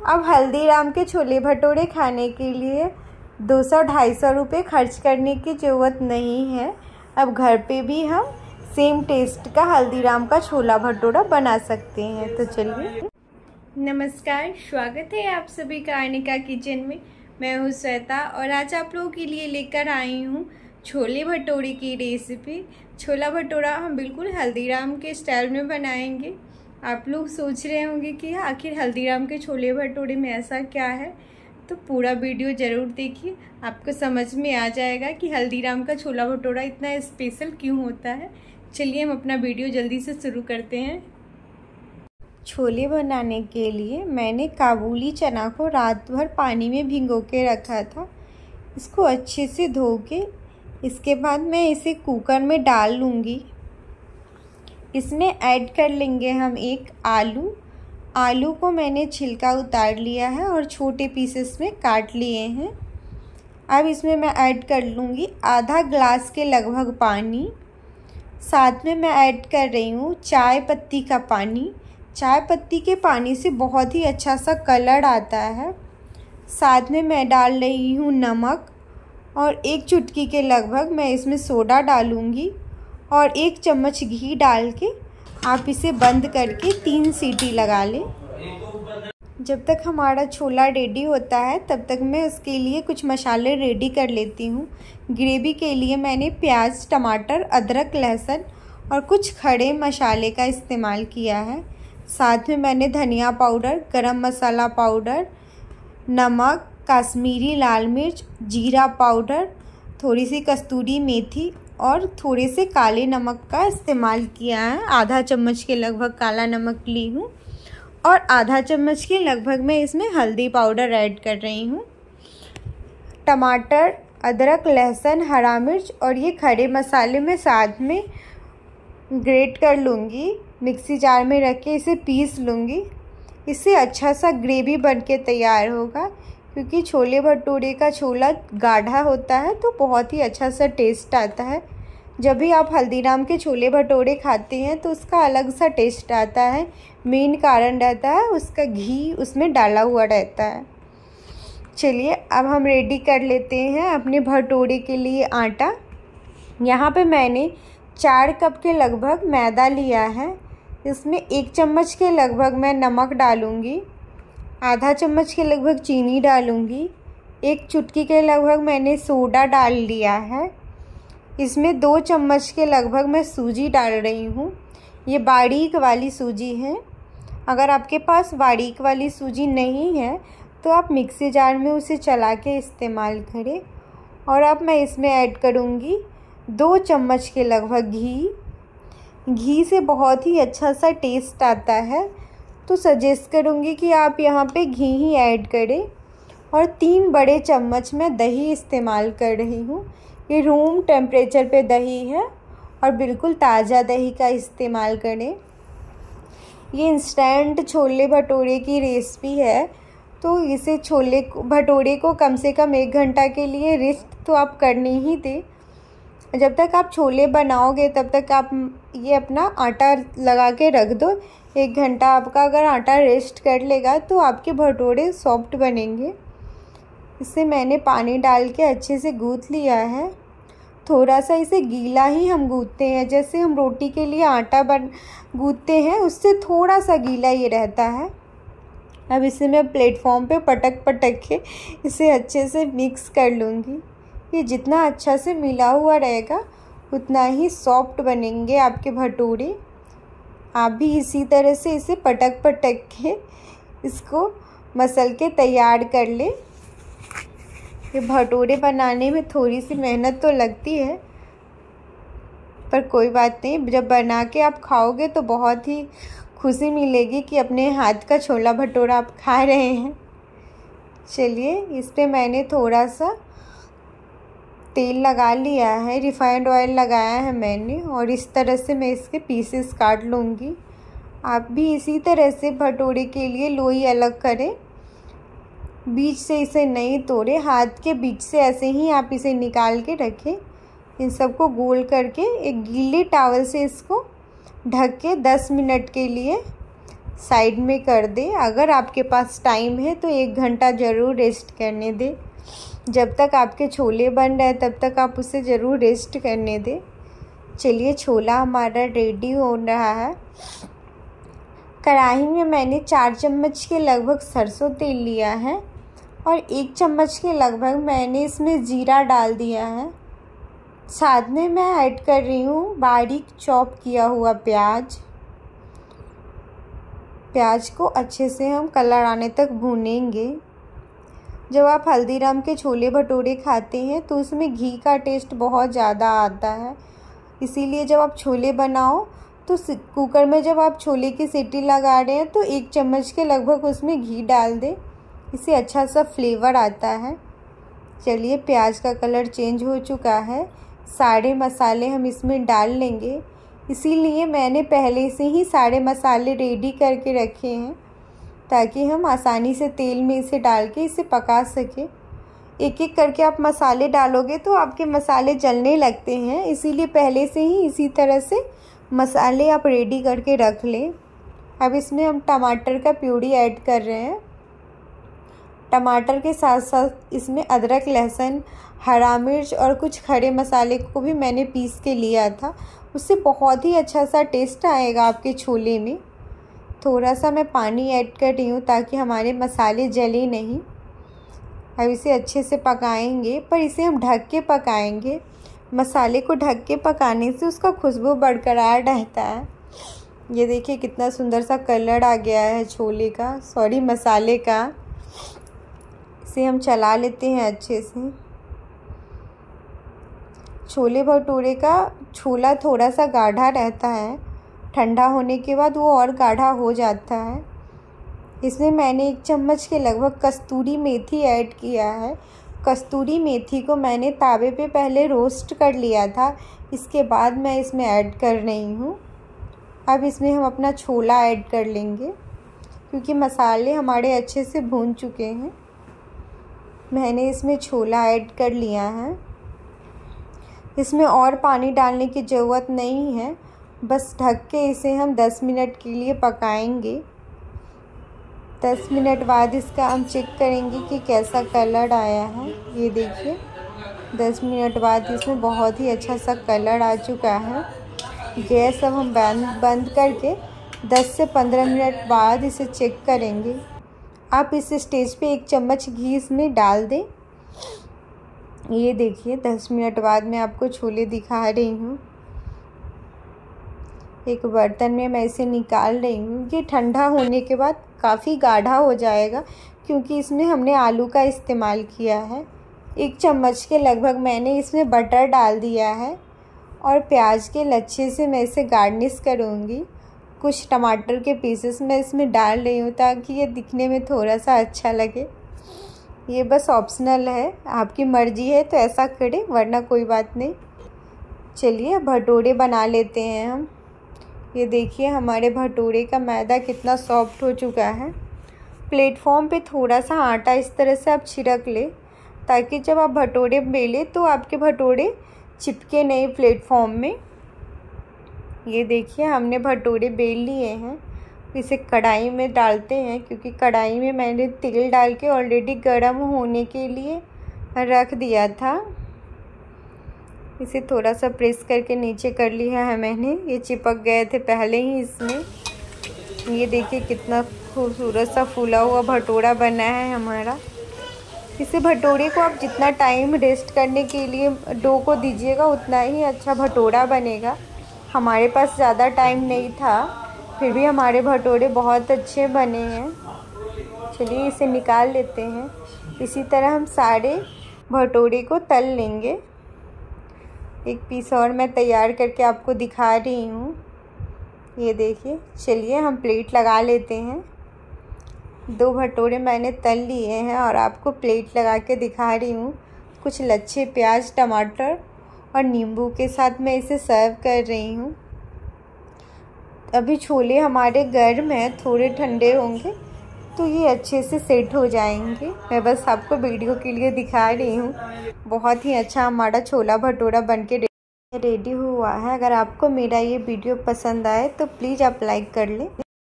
अब हल्दीराम के छोले भटूरे खाने के लिए 200-250 रुपये खर्च करने की ज़रूरत नहीं है। अब घर पे भी हम सेम टेस्ट का हल्दीराम का छोला भटूरा बना सकते हैं। तो चलिए। नमस्कार, स्वागत है आप सभी का अर्निका किचन में। मैं हूँ श्वेता और आज आप लोगों के लिए लेकर आई हूँ छोले भटूरे की रेसिपी। छोला भटूरा हम बिल्कुल हल्दीराम के स्टाइल में बनाएंगे। आप लोग सोच रहे होंगे कि आखिर हल्दीराम के छोले भटूरे में ऐसा क्या है, तो पूरा वीडियो ज़रूर देखिए, आपको समझ में आ जाएगा कि हल्दीराम का छोला भटूरा इतना स्पेशल क्यों होता है। चलिए हम अपना वीडियो जल्दी से शुरू करते हैं। छोले बनाने के लिए मैंने काबुली चना को रात भर पानी में भिगो के रखा था। इसको अच्छे से धो के इसके बाद मैं इसे कुकर में डाल लूँगी। इसमें ऐड कर लेंगे हम एक आलू को मैंने छिलका उतार लिया है और छोटे पीसेस में काट लिए हैं। अब इसमें मैं ऐड कर लूँगी आधा ग्लास के लगभग पानी। साथ में मैं ऐड कर रही हूँ चाय पत्ती का पानी। चाय पत्ती के पानी से बहुत ही अच्छा सा कलर आता है। साथ में मैं डाल रही हूँ नमक और एक चुटकी के लगभग मैं इसमें सोडा डालूँगी और 1 चम्मच घी डाल के आप इसे बंद करके 3 सीटी लगा लें। जब तक हमारा छोला रेडी होता है तब तक मैं उसके लिए कुछ मसाले रेडी कर लेती हूँ। ग्रेवी के लिए मैंने प्याज, टमाटर, अदरक, लहसुन और कुछ खड़े मसाले का इस्तेमाल किया है। साथ में मैंने धनिया पाउडर, गरम मसाला पाउडर, नमक, कश्मीरी लाल मिर्च, जीरा पाउडर, थोड़ी सी कस्तूरी मेथी और थोड़े से काले नमक का इस्तेमाल किया है। आधा चम्मच के लगभग काला नमक ली हूँ और आधा चम्मच के लगभग मैं इसमें हल्दी पाउडर ऐड कर रही हूँ। टमाटर, अदरक, लहसुन, हरा मिर्च और ये खड़े मसाले मैं साथ में ग्रेट कर लूँगी। मिक्सी जार में रख के इसे पीस लूँगी। इससे अच्छा सा ग्रेवी बन के तैयार होगा, क्योंकि छोले भटूरे का छोला गाढ़ा होता है तो बहुत ही अच्छा सा टेस्ट आता है। जब भी आप हल्दीराम के छोले भटूरे खाते हैं तो उसका अलग सा टेस्ट आता है। मेन कारण रहता है उसका घी उसमें डाला हुआ रहता है। चलिए अब हम रेडी कर लेते हैं अपने भटूरे के लिए आटा। यहाँ पे मैंने 4 कप के लगभग मैदा लिया है। इसमें 1 चम्मच के लगभग मैं नमक डालूँगी, आधा चम्मच के लगभग चीनी डालूँगी, 1 चुटकी के लगभग मैंने सोडा डाल लिया है। इसमें 2 चम्मच के लगभग मैं सूजी डाल रही हूँ। ये बारीक वाली सूजी है। अगर आपके पास बारीक वाली सूजी नहीं है तो आप मिक्सी जार में उसे चला के इस्तेमाल करें। और अब मैं इसमें ऐड करूँगी 2 चम्मच के लगभग घी से बहुत ही अच्छा सा टेस्ट आता है, तो सजेस्ट करूँगी कि आप यहाँ पे घी ही ऐड करें। और 3 बड़े चम्मच मैं दही इस्तेमाल कर रही हूँ। ये रूम टेम्परेचर पे दही है और बिल्कुल ताज़ा दही का इस्तेमाल करें। ये इंस्टेंट छोले भटूरे की रेसिपी है, तो इसे छोले भटूरे को कम से कम 1 घंटा के लिए रेस्ट तो आप करनी ही दें। जब तक आप छोले बनाओगे तब तक आप ये अपना आटा लगा के रख दो। 1 घंटा आपका अगर आटा रेस्ट कर लेगा तो आपके भटूरे सॉफ्ट बनेंगे। इसे मैंने पानी डाल के अच्छे से गूँथ लिया है। थोड़ा सा इसे गीला ही हम गूँथते हैं, जैसे हम रोटी के लिए आटा गूँथते हैं उससे थोड़ा सा गीला ये रहता है। अब इसे मैं प्लेटफॉर्म पे पटक के इसे अच्छे से मिक्स कर लूँगी। ये जितना अच्छा से मिला हुआ रहेगा उतना ही सॉफ्ट बनेंगे आपके भटूरे। आप भी इसी तरह से इसे पटक के इसको मसल के तैयार कर ले। ये भटूरे बनाने में थोड़ी सी मेहनत तो लगती है, पर कोई बात नहीं, जब बना के आप खाओगे तो बहुत ही खुशी मिलेगी कि अपने हाथ का छोला भटूरा आप खा रहे हैं। चलिए इस पे मैंने थोड़ा सा तेल लगा लिया है, रिफाइंड ऑयल लगाया है मैंने, और इस तरह से मैं इसके पीसेस काट लूँगी। आप भी इसी तरह से भटूरे के लिए लोई अलग करें, बीच से इसे नहीं तोड़े, हाथ के बीच से ऐसे ही आप इसे निकाल के रखें। इन सबको गोल करके एक गीले टॉवल से इसको ढक के 10 मिनट के लिए साइड में कर दे। अगर आपके पास टाइम है तो 1 घंटा ज़रूर रेस्ट करने दे। जब तक आपके छोले बन रहे हैं तब तक आप उसे ज़रूर रेस्ट करने दें। चलिए, छोला हमारा रेडी हो रहा है। कढ़ाई में मैंने 4 चम्मच के लगभग सरसों तेल लिया है और 1 चम्मच के लगभग मैंने इसमें जीरा डाल दिया है। साथ में मैं ऐड कर रही हूँ बारीक चॉप किया हुआ प्याज। प्याज को अच्छे से हम कलर आने तक भूनेंगे। जब आप हल्दीराम के छोले भटूरे खाते हैं तो उसमें घी का टेस्ट बहुत ज़्यादा आता है। इसीलिए जब आप छोले बनाओ तो कुकर में जब आप छोले की सीटी लगा रहे हैं तो 1 चम्मच के लगभग उसमें घी डाल दें। इससे अच्छा सा फ्लेवर आता है। चलिए, प्याज का कलर चेंज हो चुका है। सारे मसाले हम इसमें डाल लेंगे। इसीलिए मैंने पहले से ही सारे मसाले रेडी करके रखे हैं ताकि हम आसानी से तेल में इसे डाल के इसे पका सकें। एक एक करके आप मसाले डालोगे तो आपके मसाले जलने लगते हैं, इसीलिए पहले से ही इसी तरह से मसाले आप रेडी करके रख लें। अब इसमें हम टमाटर का प्यूरी ऐड कर रहे हैं। टमाटर के साथ साथ इसमें अदरक, लहसुन, हरा मिर्च और कुछ खड़े मसाले को भी मैंने पीस के लिया था। उससे बहुत ही अच्छा सा टेस्ट आएगा आपके छोले में। थोड़ा सा मैं पानी ऐड कर रही हूँ ताकि हमारे मसाले जले नहीं। अब इसे अच्छे से पकाएंगे, पर इसे हम ढक के पकाएंगे। मसाले को ढक के पकाने से उसका खुशबू बरकरार रहता है। ये देखिए कितना सुंदर सा कलर आ गया है मसाले का। इसे हम चला लेते हैं अच्छे से। छोले भटूरे का छोला थोड़ा सा गाढ़ा रहता है, ठंडा होने के बाद वो और गाढ़ा हो जाता है। इसमें मैंने 1 चम्मच के लगभग कस्तूरी मेथी ऐड किया है। कस्तूरी मेथी को मैंने तावे पे पहले रोस्ट कर लिया था, इसके बाद मैं इसमें ऐड कर रही हूँ। अब इसमें हम अपना छोला ऐड कर लेंगे क्योंकि मसाले हमारे अच्छे से भून चुके हैं। मैंने इसमें छोला ऐड कर लिया है। इसमें और पानी डालने की ज़रूरत नहीं है, बस ढक के इसे हम 10 मिनट के लिए पकाएंगे। 10 मिनट बाद इसका हम चेक करेंगे कि कैसा कलर आया है। ये देखिए 10 मिनट बाद इसमें बहुत ही अच्छा सा कलर आ चुका है। गैस अब हम बंद करके 10 से 15 मिनट बाद इसे चेक करेंगे। आप इस स्टेज पे 1 चम्मच घी इसमें डाल दें। ये देखिए 10 मिनट बाद मैं आपको छोले दिखा रही हूँ। एक बर्तन में मैं इसे निकाल रही हूँ। ये ठंडा होने के बाद काफ़ी गाढ़ा हो जाएगा क्योंकि इसमें हमने आलू का इस्तेमाल किया है। 1 चम्मच के लगभग मैंने इसमें बटर डाल दिया है और प्याज के लच्छे से मैं इसे गार्निश करूँगी। कुछ टमाटर के पीसेस मैं इसमें डाल रही हूँ ताकि ये दिखने में थोड़ा सा अच्छा लगे। ये बस ऑप्शनल है, आपकी मर्ज़ी है तो ऐसा करें, वरना कोई बात नहीं। चलिए भटूरे बना लेते हैं हम। ये देखिए हमारे भटूरे का मैदा कितना सॉफ्ट हो चुका है। प्लेटफॉर्म पे थोड़ा सा आटा इस तरह से आप छिड़क लें ताकि जब आप भटूरे बेलें तो आपके भटूरे चिपके नहीं प्लेटफॉर्म में। ये देखिए हमने भटूरे बेल लिए हैं। इसे कढ़ाई में डालते हैं क्योंकि कढ़ाई में मैंने तेल डाल के ऑलरेडी गर्म होने के लिए रख दिया था। इसे थोड़ा सा प्रेस करके नीचे कर लिया है मैंने, ये चिपक गए थे पहले ही इसमें। ये देखिए कितना खूबसूरत सा फूला हुआ भटूरा बना है हमारा। इसे भटूरे को आप जितना टाइम रेस्ट करने के लिए डो को दीजिएगा उतना ही अच्छा भटूरा बनेगा। हमारे पास ज़्यादा टाइम नहीं था, फिर भी हमारे भटूरे बहुत अच्छे बने हैं। चलिए इसे निकाल लेते हैं। इसी तरह हम सारे भटूरे को तल लेंगे। एक पीस और मैं तैयार करके आपको दिखा रही हूँ। ये देखिए, चलिए हम प्लेट लगा लेते हैं। 2 भटूरे मैंने तल लिए हैं और आपको प्लेट लगा के दिखा रही हूँ। कुछ लच्छे प्याज, टमाटर और नींबू के साथ मैं इसे सर्व कर रही हूँ। अभी छोले हमारे गर्म हैं, थोड़े ठंडे होंगे तो ये अच्छे से सेट हो जाएंगे। मैं बस आपको वीडियो के लिए दिखा रही हूँ। बहुत ही अच्छा हमारा छोला भटूरा बनके रेडी हुआ है। अगर आपको मेरा ये वीडियो पसंद आए तो प्लीज़ आप लाइक कर लें।